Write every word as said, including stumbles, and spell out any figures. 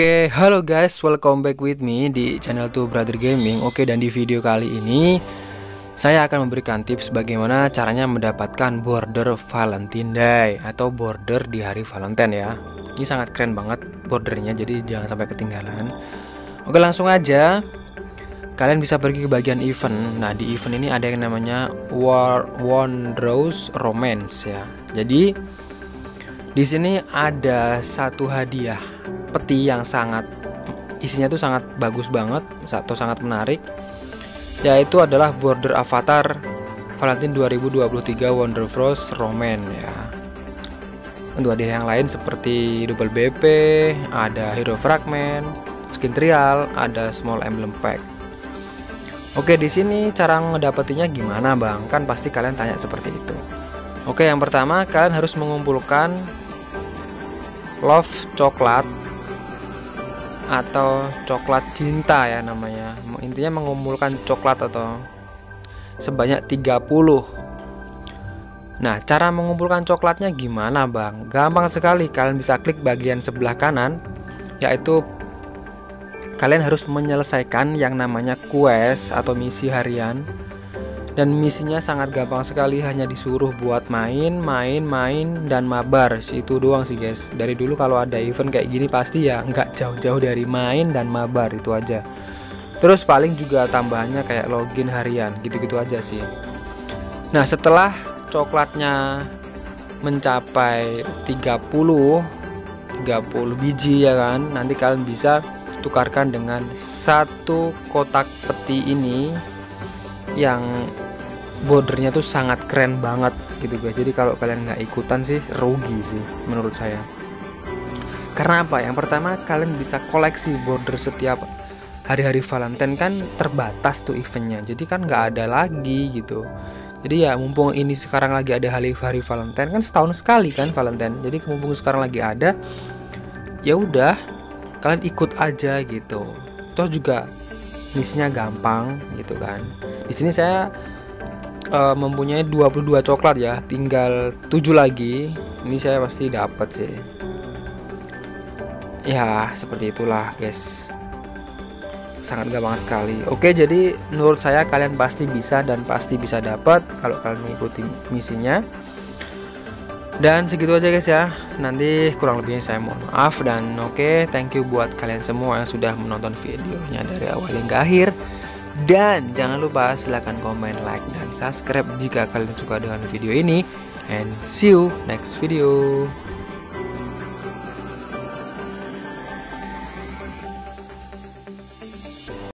Oke, halo guys, welcome back with me di channel Two Brother Gaming. Oke, dan di video kali ini saya akan memberikan tips bagaimana caranya mendapatkan border Valentine Day atau border di hari Valentine ya. Ini sangat keren banget bordernya, jadi jangan sampai ketinggalan. Oke, langsung aja. Kalian bisa pergi ke bagian event. Nah, di event ini ada yang namanya War Wondrous Romance ya. Jadi di sini ada satu hadiah peti yang sangat isinya tuh sangat bagus banget atau sangat menarik, yaitu adalah border avatar Valentine dua ribu dua puluh tiga Wondrous Romance ya. Untuk hadiah yang lain seperti double B P, ada hero fragment, skin trial, ada small emblem pack. Oke, di sini cara ngedapetinya gimana bang? Kan pasti kalian tanya seperti itu. Oke, yang pertama kalian harus mengumpulkan love coklat atau coklat cinta ya namanya. Intinya mengumpulkan coklat atau sebanyak tiga puluh. Nah, cara mengumpulkan coklatnya gimana bang? Gampang sekali, kalian bisa klik bagian sebelah kanan, yaitu kalian harus menyelesaikan yang namanya quest atau misi harian. Dan misinya sangat gampang sekali, hanya disuruh buat main, main, main, dan mabar. Itu doang sih guys. Dari dulu kalau ada event kayak gini pasti ya nggak jauh-jauh dari main dan mabar, itu aja. Terus paling juga tambahannya kayak login harian, gitu-gitu aja sih. Nah, setelah coklatnya mencapai tiga puluh biji ya kan, nanti kalian bisa tukarkan dengan satu kotak peti ini yang bordernya tuh sangat keren banget gitu guys. Jadi kalau kalian nggak ikutan sih rugi sih menurut saya. Karena apa? Yang pertama, kalian bisa koleksi border setiap hari-hari Valentine, kan terbatas tuh eventnya, jadi kan nggak ada lagi gitu. Jadi ya mumpung ini sekarang lagi ada hari-hari Valentine, kan setahun sekali kan Valentine, jadi mumpung sekarang lagi ada, ya udah kalian ikut aja gitu. Toh juga misinya gampang gitu kan. Di sini saya uh, mempunyai dua puluh dua coklat ya, tinggal tujuh lagi. Ini saya pasti dapat sih. Ya, seperti itulah, guys. Sangat gampang sekali. Oke, jadi menurut saya kalian pasti bisa dan pasti bisa dapat kalau kalian mengikuti misinya. Dan segitu aja guys ya. Nanti kurang lebihnya saya mohon maaf. Dan oke, okay, thank you buat kalian semua yang sudah menonton videonya dari awal hingga akhir. Dan jangan lupa silahkan komen, like, dan subscribe jika kalian suka dengan video ini. And see you next video.